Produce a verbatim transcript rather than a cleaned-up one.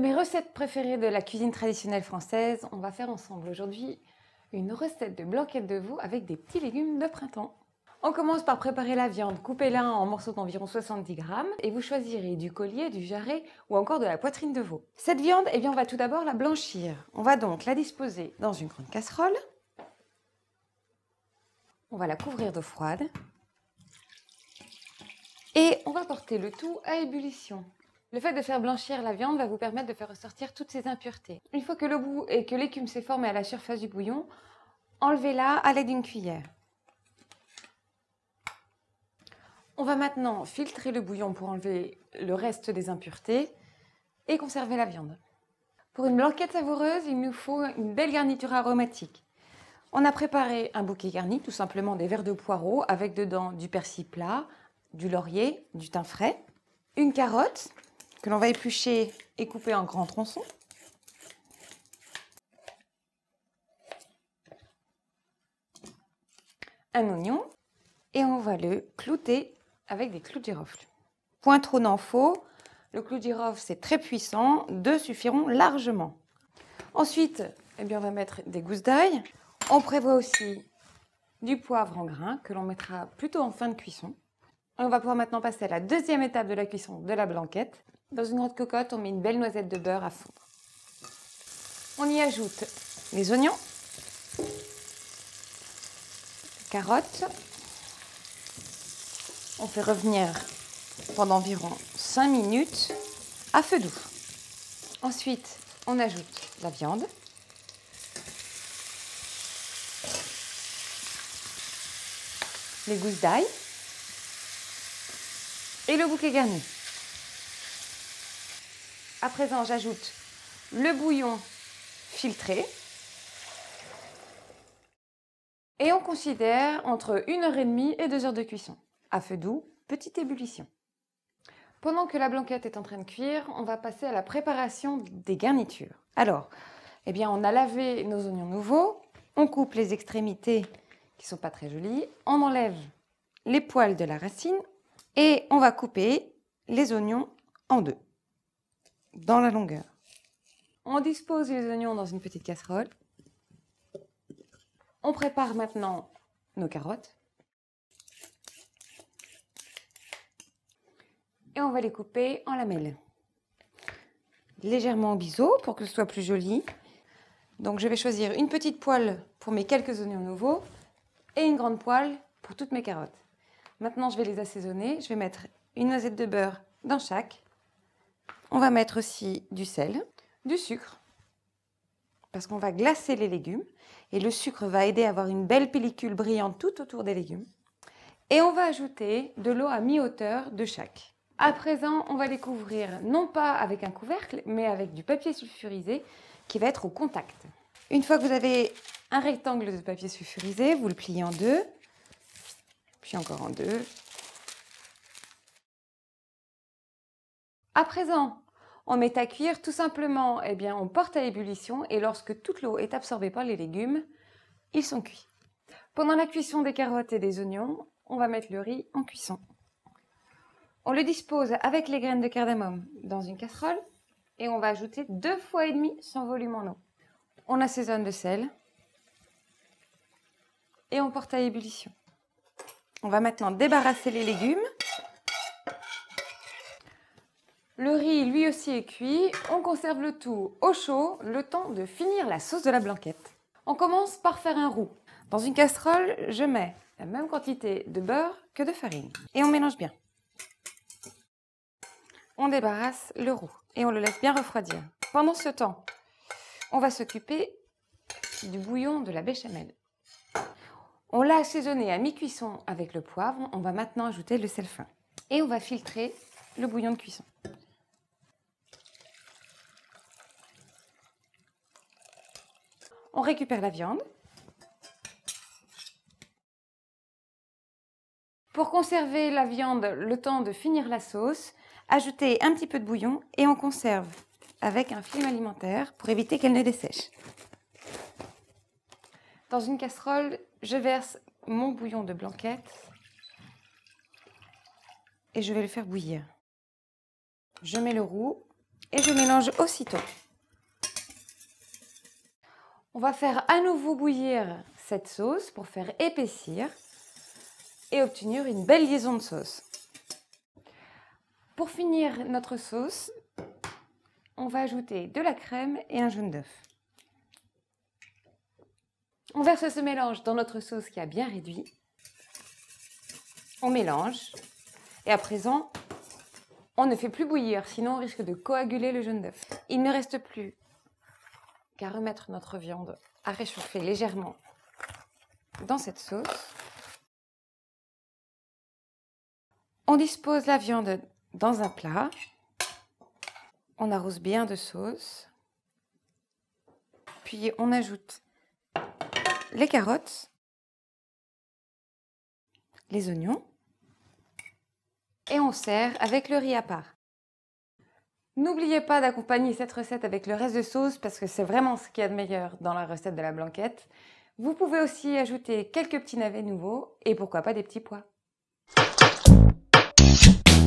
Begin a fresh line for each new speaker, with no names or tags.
mes recettes préférées de la cuisine traditionnelle française, on va faire ensemble aujourd'hui une recette de blanquette de veau avec des petits légumes de printemps. On commence par préparer la viande, coupez-la en morceaux d'environ soixante-dix grammes et vous choisirez du collier, du jarret ou encore de la poitrine de veau. Cette viande, eh bien, on va tout d'abord la blanchir. On va donc la disposer dans une grande casserole. On va la couvrir d'eau froide et on va porter le tout à ébullition. Le fait de faire blanchir la viande va vous permettre de faire ressortir toutes ces impuretés. Une fois que le bout et que l'écume s'est formée à la surface du bouillon, enlevez-la à l'aide d'une cuillère. On va maintenant filtrer le bouillon pour enlever le reste des impuretés et conserver la viande. Pour une blanquette savoureuse, il nous faut une belle garniture aromatique. On a préparé un bouquet garni, tout simplement des verres de poireaux avec dedans du persil plat, du laurier, du thym frais, une carotte que l'on va éplucher et couper en grands tronçons, un oignon et on va le clouter avec des clous de girofle. Point trop n'en faut, le clou de girofle c'est très puissant, deux suffiront largement. Ensuite, eh bien, on va mettre des gousses d'ail. On prévoit aussi du poivre en grains que l'on mettra plutôt en fin de cuisson. On va pouvoir maintenant passer à la deuxième étape de la cuisson de la blanquette. Dans une grande cocotte, on met une belle noisette de beurre à fondre. On y ajoute les oignons, les carottes. On fait revenir pendant environ cinq minutes à feu doux. Ensuite, on ajoute la viande. Les gousses d'ail et le bouquet garni. À présent, j'ajoute le bouillon filtré et on considère entre une heure trente et deux heures de cuisson. À feu doux, petite ébullition. Pendant que la blanquette est en train de cuire, on va passer à la préparation des garnitures. Alors, eh bien, on a lavé nos oignons nouveaux, on coupe les extrémités qui ne sont pas très jolies, on enlève les poils de la racine et on va couper les oignons en deux, dans la longueur. On dispose les oignons dans une petite casserole. On prépare maintenant nos carottes. Et on va les couper en lamelles. Légèrement en biseau pour que ce soit plus joli. Donc je vais choisir une petite poêle pour mes quelques oignons nouveaux et une grande poêle pour toutes mes carottes. Maintenant je vais les assaisonner. Je vais mettre une noisette de beurre dans chaque. On va mettre aussi du sel, du sucre, parce qu'on va glacer les légumes. Et le sucre va aider à avoir une belle pellicule brillante tout autour des légumes. Et on va ajouter de l'eau à mi-hauteur de chaque. À présent, on va les couvrir non pas avec un couvercle, mais avec du papier sulfurisé qui va être au contact. Une fois que vous avez un rectangle de papier sulfurisé, vous le pliez en deux, puis encore en deux. À présent, on met à cuire tout simplement, eh bien, on porte à ébullition et lorsque toute l'eau est absorbée par les légumes, ils sont cuits. Pendant la cuisson des carottes et des oignons, on va mettre le riz en cuisson. On le dispose avec les graines de cardamome dans une casserole et on va ajouter deux fois et demi son volume en eau. On assaisonne de sel et on porte à ébullition. On va maintenant débarrasser les légumes. Le riz lui aussi est cuit. On conserve le tout au chaud, le temps de finir la sauce de la blanquette. On commence par faire un roux. Dans une casserole, je mets la même quantité de beurre que de farine et on mélange bien. On débarrasse le roux et on le laisse bien refroidir. Pendant ce temps, on va s'occuper du bouillon de la béchamel. On l'a assaisonné à mi-cuisson avec le poivre. On va maintenant ajouter le sel fin. Et on va filtrer le bouillon de cuisson. On récupère la viande. Pour conserver la viande le temps de finir la sauce, ajoutez un petit peu de bouillon et on conserve avec un film alimentaire pour éviter qu'elle ne dessèche. Dans une casserole, je verse mon bouillon de blanquette et je vais le faire bouillir. Je mets le roux et je mélange aussitôt. On va faire à nouveau bouillir cette sauce pour faire épaissir et obtenir une belle liaison de sauce. Pour finir notre sauce, on va ajouter de la crème et un jaune d'œuf. On verse ce mélange dans notre sauce qui a bien réduit. On mélange et à présent, on ne fait plus bouillir, sinon on risque de coaguler le jaune d'œuf. Il ne reste plus qu'à remettre notre viande à réchauffer légèrement dans cette sauce. On dispose la viande dans un plat. On arrose bien de sauce. Puis on ajoute les carottes, les oignons et on sert avec le riz à part. N'oubliez pas d'accompagner cette recette avec le reste de sauce parce que c'est vraiment ce qu'il y a de meilleur dans la recette de la blanquette. Vous pouvez aussi ajouter quelques petits navets nouveaux et pourquoi pas des petits pois.